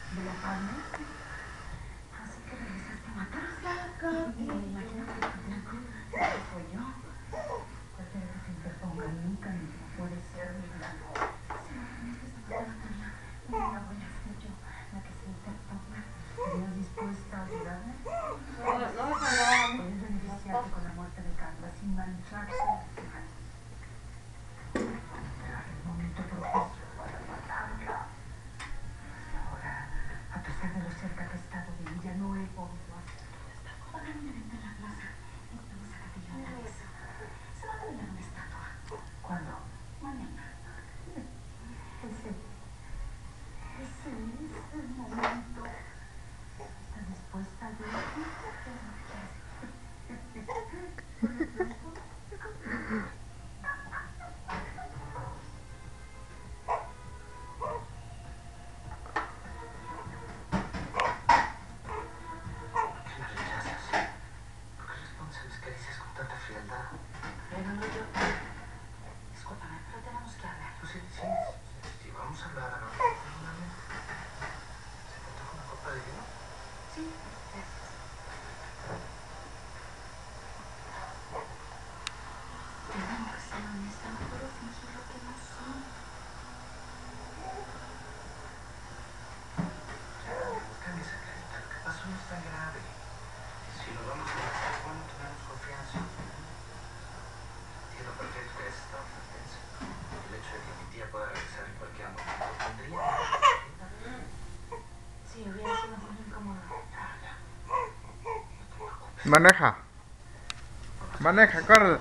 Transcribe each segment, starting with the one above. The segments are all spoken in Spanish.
de la carne. Así que regresaste a matar. Imagínate que soy yo. Cualquiera que se interponga nunca mismo puede ser mi gran. Si no permites matar a Kamyla, no voy a ser yo la que se interponga. ¿Estarías dispuesta a ayudarme? Puedes beneficiarte con la muerte de Kamyla sin mancharse las manos. Esperar el momento propicio para matarla. Y ahora, a pesar de lo cerca que he estado de ella, no he podido hacerlo. Va a haber un evento en la plaza y vamos a capillar eso. Se va a revelar una estatua. ¿Cuándo? Mañana. Ese es el momento. ¿Estás dispuesta a ayudarme? Pero no yo. Discúlpame, pero tenemos que hablar. Sí, vamos a hablar ahora. ¿Se te antoja una copa de vino? Sí, gracias. Tengo que ser honesta, no puedo fingir lo que no soy. Cambia esa carita. Lo que pasó no es tan grave. Si nos vamos a casar, bueno, tenemos confianza. Entiendo perfecto que hayas estado tan tensa. El hecho de que mi tía pueda regresar en cualquier momento tendría. Sí, hubiera sido muy incómodo. Maneja. Maneja, corre.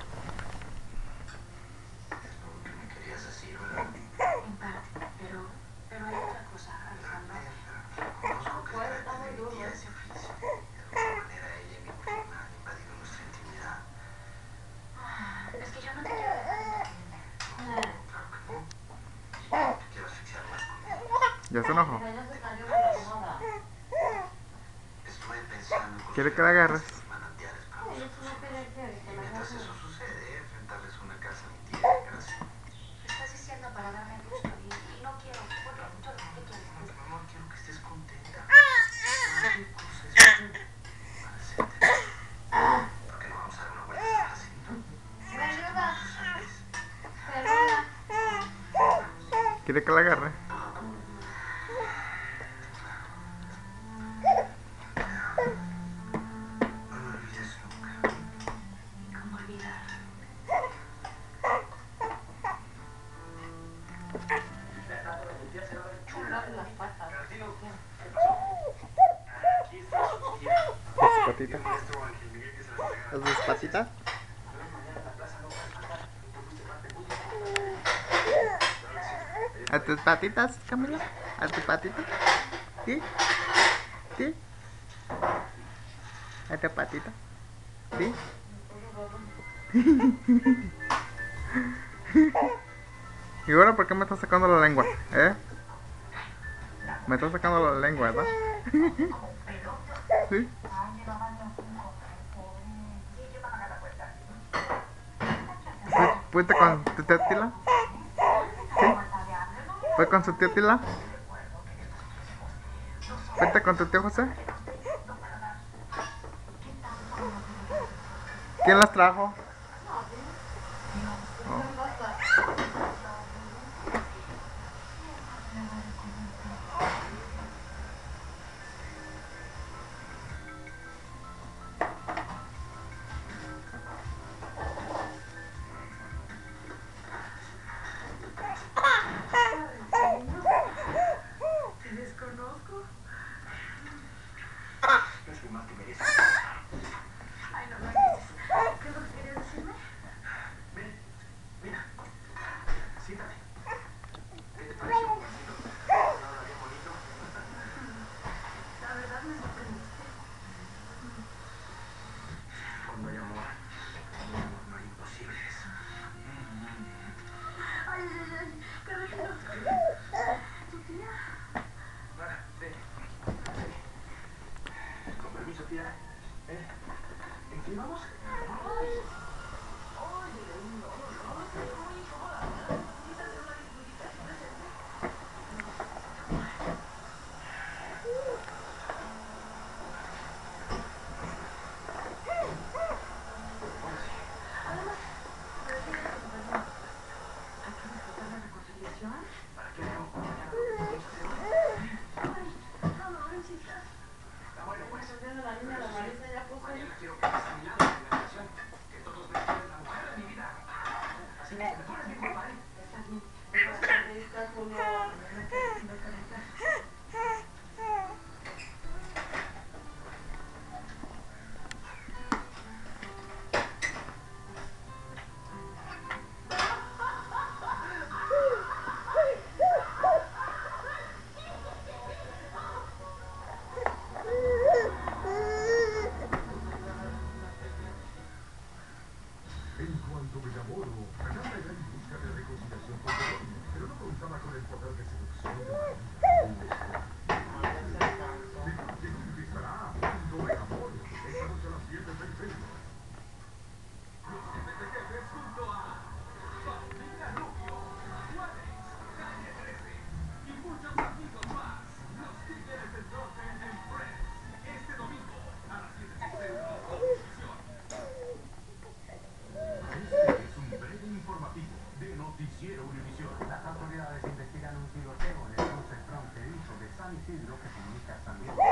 ¿Qué me querías decir, verdad? En parte, pero hay otra cosa, Alejandro. Conozco que el carácter de mi tía es difícil. De alguna manera ella y mi prima han invadido nuestra intimidad. Es que yo no te quiero dejar mentirme. Claro que no. Te quiero asfixiar más conmigo. Ya se enojó. Estuve pensando en Quiere que la agarres. manantiales para nosotros. Y mientras eso sucede, enfrentarles una casa a mi tía, gracias. Lo estás diciendo para darme gusto y no quiero. Porque yo lo que quiero es. Mi amor, quiero que estés contenta. Cualquier cosa es para hacerte. ¿Por qué no vamos a dar una vuelta al recinto? Quiere que la agarre. No me olvides nunca. ¿Cómo olvidar? Las patitas. Las patitas. ¿A tus patitas, Kamyla? ¿A tus patitas? ¿Sí? ¿Sí? ¿A tus patitas? ¿Sí? ¿Y ahora por qué me estás sacando la lengua? ¿Eh? Me estás sacando la lengua, ¿verdad? ¿Sí? ¿Fuiste con tu tía Tila? ¿Sí? ¿Fue con su tía Tila? ¿Fuiste con tu tío José? ¿Quién las trajo? ¿Te desconozco? No es más que mereces. Ay, no empieces. ¿Qué es lo que querías decirme? Ven, mira. Siéntate. ¿Qué te pareció? ¿Nada bien bonito? La verdad me sorprendiste. Cuando hay amor, no hay imposibles. Ay, carajero. ¿Tu tía? Ahora, ven. Con permiso, tía. ¿En qué vamos? Mañana quiero que pasen mi lado en la relación. Que todos me quieran la mujer de mi vida. Así que si me pones mi culpa, ¿eh? En cuanto me enamoro, Kamyla irá en busca de reconciliación con Polonia, pero no contaba con el poder de seducción de María. ¿Dónde estará? Mundo de amor. Esta noche a las 7 del centro. Los jefes junto a Kamyla Rubio, Juárez, Calle 13 y muchos amigos más. Los Tigres del Norte en Friends. Este domingo a las 7 del centro por televisión. Este es un breve informativo de Noticiero Univisión. Las autoridades investigan un tiroteo en el cruce fronterizo de San Isidro que comunica San Diego